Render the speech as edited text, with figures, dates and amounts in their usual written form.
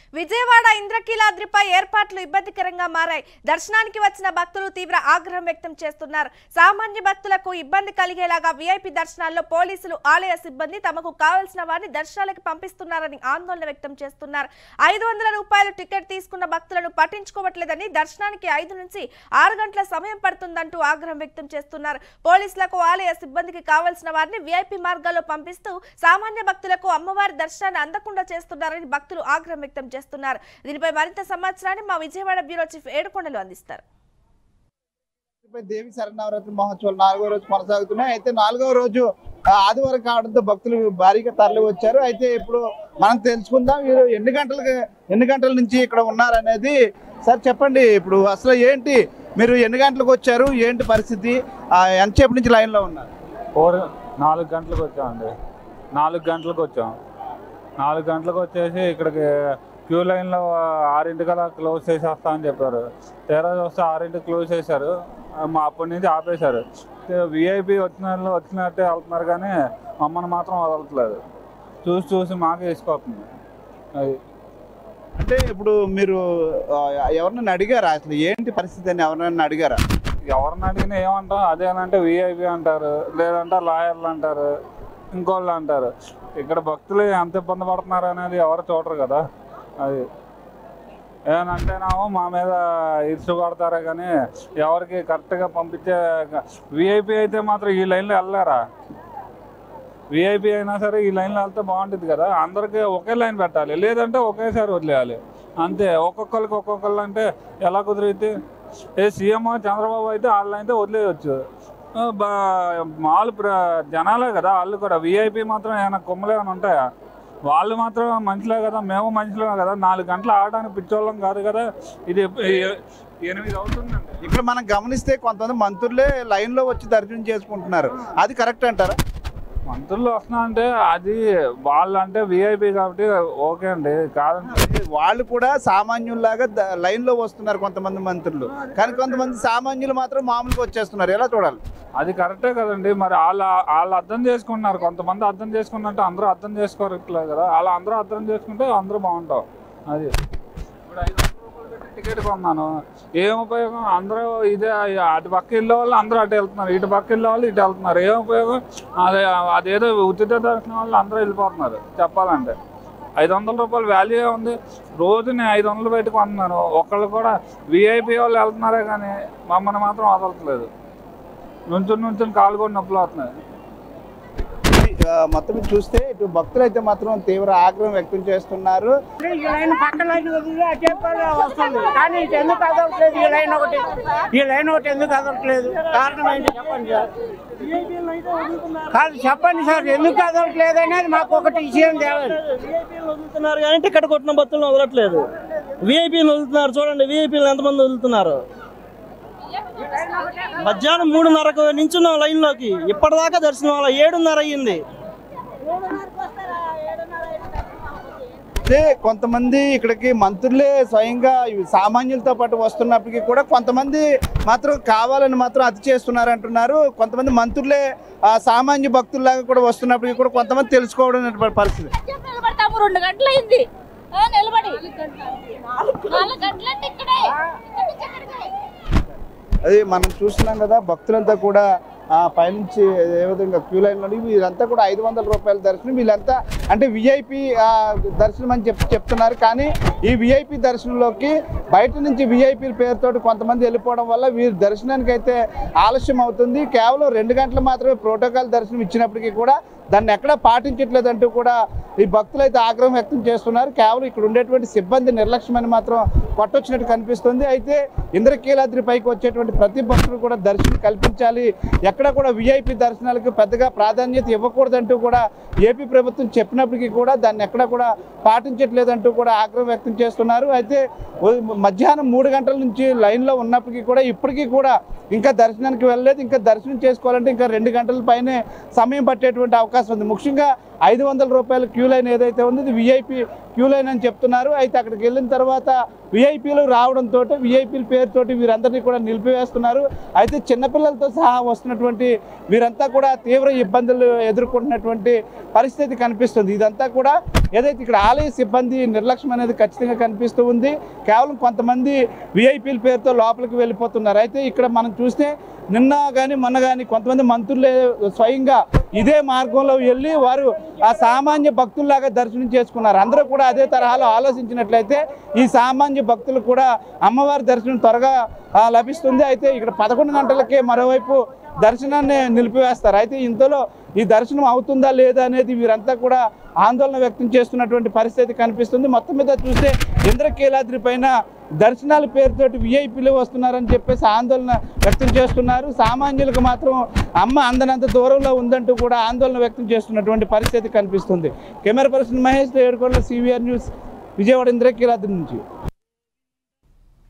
విజయవాడ ఇంద్రకీలాద్రిపై ఏర్పాట్లు ఇబ్బందికరంగా మారాయి. దర్శనానికి వచ్చిన భక్తులు తీవ్ర ఆగ్రహం వ్యక్తం చేస్తున్నారు. సామాన్య భక్తులకు ఇబ్బంది కలిగేలాగా వీఐపీ దర్శనాల్లో పోలీసులు, ఆలయ సిబ్బంది తమకు కావాల్సిన వారిని దర్శనాలకు పంపిస్తున్నారని ఆందోళన వ్యక్తం చేస్తున్నారు. 500 రూపాయలు టికెట్ తీసుకున్న భక్తులను పట్టించుకోవట్లేదని, దర్శనానికి 5 నుంచి 6 గంటల సమయం పడుతుందంటూ ఆగ్రహం వ్యక్తం చేస్తున్నారు. పోలీసులకు, ఆలయ సిబ్బందికి కావాల్సిన వారిని వీఐపీ మార్గాల్లో పంపిస్తూ సామాన్య భక్తులకు అమ్మవారి దర్శనాన్ని అందకుండా చేస్తున్నారని భక్తులు ఆగ్రహం వ్యక్తం చేస్తున్నారు. దీనిపై మరింత సమాచారాన్ని మా విజయవాడ బ్యూరో చీఫ్ ఏడుకొండలు అందిస్తారు. దేవి శరన్నవరాత్రి మహోత్సవాలు 4వ రోజు కొనసాగుతున్నాయి. అయితే 4వ రోజు ఆదివారం కావడంతో భక్తులు భారీగా తరలి వచ్చారు. అయితే ఇప్పుడు మనం తెలుసుకుందాం వీరు ఎన్ని గంటల నుంచి ఇక్కడ ఉన్నారనేది. సార్ చెప్పండి, ఇప్పుడు అసలు ఏంటి, మీరు ఎన్ని గంటలకు వచ్చారు, ఏంటి పరిస్థితి, ఎంతసేపు నుంచి లైన్లో ఉన్నారు? 4 గంటలకు వచ్చామండి. 4 గంటలకు వచ్చాం. 4 గంటలకు వచ్చేసి ఇక్కడికి క్యూ లైన్లో 6:00 క్లోజ్ చేసేస్తామని చెప్పారు. తీరా వస్తే 6:00 క్లోజ్ చేశారు. అప్పటి నుంచి ఆపేశారు. విఐపి వచ్చినట్టే వెళ్తున్నారు కానీ మమ్మల్ని మాత్రం వదలట్లేదు. చూసి మాకే వేసుకోతుంది. అది అంటే ఇప్పుడు మీరు ఎవరినైనా అడిగారా, అసలు ఏంటి పరిస్థితి అని ఎవరినైనా అడిగారా? ఎవరిని అడిగినా ఏమంటాం, అదేనంటే విఐపి అంటారు, లేదంటే లాయర్లు అంటారు, ఇంకోళ్ళు అంటారు. ఇక్కడ భక్తులు ఎంత ఇబ్బంది పడుతున్నారు అనేది ఎవరు చూడరు కదా. అది ఏమనంటేనేమో మా మీద ఇరుసు పడతారే కానీ ఎవరికి కరెక్ట్గా పంపించే. విఐపి అయితే మాత్రం ఈ లైన్లో వెళ్ళారా? విఐపి అయినా సరే ఈ లైన్లో వెళ్తే బాగుంటుంది కదా. అందరికీ ఒకే లైన్ పెట్టాలి, లేదంటే ఒకేసారి వదిలేయాలి అంతే. ఒక్కొక్కరు అంటే ఎలా కుదిరితే సీఎం చంద్రబాబు అయితే వాళ్ళ అయితే వదిలేయచ్చు. మామూలు జనాలే కదా వాళ్ళు కూడా. విఐపి మాత్రం ఏమైనా కొమ్మలు ఏమైనా ఉంటాయా? వాళ్ళు మాత్రం మనుషులే కదా, మేము మనుషులే కదా. 4 గంటలు ఆడడానికి పిచ్చోళ్ళం కాదు కదా. ఇది 8 అవుతుందండి. ఇక్కడ మనం గమనిస్తే కొంతమంది మంత్రులే లైన్లో వచ్చి దర్శనం చేసుకుంటున్నారు. అది కరెక్ట్ అంటారా? మంత్రులు వస్తున్నా అంటే అది వాళ్ళు అంటే విఐపి కాబట్టి ఓకే అండి. కాదంటే వాళ్ళు కూడా సామాన్యుల్లాగా లైన్లో వస్తున్నారు కొంతమంది మంత్రులు, కానీ కొంతమంది సామాన్యులు మాత్రం మామూలుగా వచ్చేస్తున్నారు. ఎలా చూడాలి? అది కరెక్టే కదండి. మరి వాళ్ళు అర్థం చేసుకుంటున్నారు. కొంతమంది అర్థం చేసుకున్నట్టు అందరూ అర్థం చేసుకోవట్లేదు కదా. అలా అందరూ అర్థం చేసుకుంటే అందరూ బాగుంటాం. అది ఇప్పుడు 500 రూపాయలు పెట్టి టికెట్ కొన్నాను, ఏం ఉపయోగం? అందరూ ఇదే అటు పక్క వెళ్ళే వాళ్ళు అందరూ అటు వెళ్తున్నారు, ఇటు పక్క వెళ్ళే వాళ్ళు ఇటు వెళ్తున్నారు. ఏం ఉపయోగం? అదేదో ఉచిత దర్శనం వాళ్ళు అందరూ వెళ్ళిపోతున్నారు. చెప్పాలంటే 500 రూపాయలు వాల్యూ ఉంది. రోజు నేను 500 పెట్టి కొంటున్నాను. ఒకళ్ళు కూడా విఐపి వాళ్ళు వెళ్తున్నారే కానీ మమ్మల్ని మాత్రం వదలట్లేదు. నుంచుని కాలు కూడా నొప్పులు అవుతున్నాయి. మొత్తం చూస్తే ఇటు భక్తులు అయితే మాత్రం తీవ్ర ఆగ్రహం వ్యక్తం చేస్తున్నారు. ఈ లైన్ ఒకటి ఎందుకు అదవట్లేదు? కారణం ఏంటి చెప్పండి సార్. కాదు చెప్పండి సార్, ఎందుకు అదవట్లేదు అనేది మాకు ఒకటి విషయం తేవాలి. వదులుతున్నారు కానీ టికెట్ కొట్టిన భక్తులను వదలట్లేదు. విఐపీలు వదులుతున్నారు. చూడండి విఐపీలు ఎంతమంది వదులుతున్నారు. మధ్యాహ్నం 3:30 నించున్నాం లైన్లోకి, ఇప్పటిదాకా దర్శనం వల్ల 7:30 అయ్యింది. అంటే కొంతమంది ఇక్కడికి మంత్రులే స్వయంగా సామాన్యులతో పాటు వస్తున్నప్పటికీ కూడా కొంతమంది మాత్రం కావాలని మాత్రం అతి చేస్తున్నారు అంటున్నారు. కొంతమంది మంత్రులే సామాన్య భక్తుల్లాగా కూడా వస్తున్నప్పటికీ కూడా కొంతమంది తెలుసుకోవడం పరిస్థితి. 2 గంటలు అయింది నిలబడి, 4 గంటలంటే ఇక్కడే. అది మనం చూస్తున్నాం కదా, భక్తులంతా కూడా పైనుంచి ఏ విధంగా క్యూ లైన్లో వీళ్ళంతా కూడా 500 రూపాయల దర్శనం. వీళ్ళంతా అంటే విఐపి దర్శనం అని చెప్తున్నారు. కానీ ఈ విఐపి దర్శనంలోకి బయట నుంచి విఐపీల పేరుతోటి కొంతమంది వెళ్ళిపోవడం వల్ల వీరి దర్శనానికి అయితే ఆలస్యం అవుతుంది. కేవలం 2 గంటలు మాత్రమే ప్రోటోకాల్ దర్శనం ఇచ్చినప్పటికీ కూడా దాన్ని ఎక్కడా పాటించట్లేదంటూ కూడా ఈ భక్తులు అయితే ఆగ్రహం వ్యక్తం చేస్తున్నారు. కేవలం ఇక్కడ ఉండేటువంటి సిబ్బంది నిర్లక్ష్యమని మాత్రం కొట్టొచ్చినట్టు కనిపిస్తుంది. అయితే ఇంద్రకీలాద్రి పైకి వచ్చేటువంటి ప్రతి భక్తులు కూడా దర్శనం కల్పించాలి, ఎక్కడ కూడా విఐపి దర్శనాలకు పెద్దగా ప్రాధాన్యత ఇవ్వకూడదంటూ కూడా ఏపీ ప్రభుత్వం చెప్పినప్పటికీ కూడా దాన్ని ఎక్కడ కూడా పాటించట్లేదంటూ కూడా ఆగ్రహం వ్యక్తం చేస్తున్నారు. అయితే మధ్యాహ్నం 3 గంటల నుంచి లైన్లో ఉన్నప్పటికీ కూడా ఇప్పటికీ కూడా ఇంకా దర్శనానికి వెళ్ళలేదు. ఇంకా దర్శనం చేసుకోవాలంటే ఇంకా 2 గంటల పైనే సమయం పట్టేటువంటి అవకాశం ఉంది. ముఖ్యంగా 500 రూపాయల క్యూ లైన్ ఏదైతే ఉందో ఇది విఐపి క్యూ లైన్ అని చెప్తున్నారు. అయితే అక్కడికి వెళ్ళిన తర్వాత విఐపీలు రావడంతో విఐపీల పేరుతోటి వీరందరినీ కూడా నిలిపివేస్తున్నారు. అయితే చిన్నపిల్లలతో సహా వస్తున్నటువంటి వీరంతా కూడా తీవ్ర ఇబ్బందులు ఎదుర్కొంటున్నటువంటి పరిస్థితి కనిపిస్తుంది. ఇదంతా కూడా ఏదైతే ఇక్కడ ఆలయ సిబ్బంది నిర్లక్ష్యం అనేది ఖచ్చితంగా కనిపిస్తూ ఉంది. కేవలం కొంతమంది విఐపీల పేరుతో లోపలికి వెళ్ళిపోతున్నారు. అయితే ఇక్కడ మనం చూస్తే నిన్న కానీ మొన్న కానీ కొంతమంది మంత్రులే స్వయంగా ఇదే మార్గంలో వెళ్ళి వారు ఆ సామాన్య భక్తుల్లాగా దర్శనం చేసుకున్నారు. అందరూ కూడా అదే తరహాలో ఆలోచించినట్లయితే ఈ సామాన్య భక్తులు కూడా అమ్మవారి దర్శనం త్వరగా లభిస్తుంది. అయితే ఇక్కడ 11 గంటలకే మరోవైపు దర్శనాన్ని నిలిపివేస్తారు. అయితే ఇంతలో ఈ దర్శనం అవుతుందా లేదా అనేది వీరంతా కూడా ఆందోళన వ్యక్తం చేస్తున్నటువంటి పరిస్థితి కనిపిస్తుంది. మొత్తం మీద చూస్తే ఇంద్రకీలాద్రి పైన దర్శనాల పేరుతోటి విఐపీలు వస్తున్నారని చెప్పేసి ఆందోళన వ్యక్తం చేస్తున్నారు. సామాన్యులకు మాత్రం అమ్మ అందనంత దూరంలో ఉందంటూ కూడా ఆందోళన వ్యక్తం చేస్తున్నటువంటి పరిస్థితి కనిపిస్తుంది. కెమెరా పర్సన్ మహేష్ ఏడుకొండల CVR న్యూస్ విజయవాడ ఇంద్రకీలాద్రి నుంచి.